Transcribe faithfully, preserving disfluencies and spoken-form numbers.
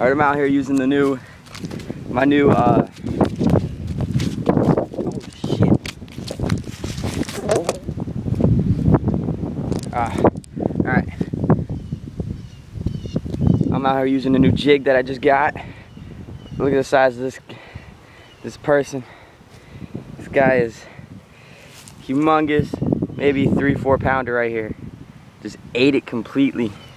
Alright, I'm out here using the new, my new, uh, oh shit. Ah, alright. I'm out here using the new jig that I just got. Look at the size of this, this person. This guy is humongous, maybe three, four pounder right here. Just ate it completely.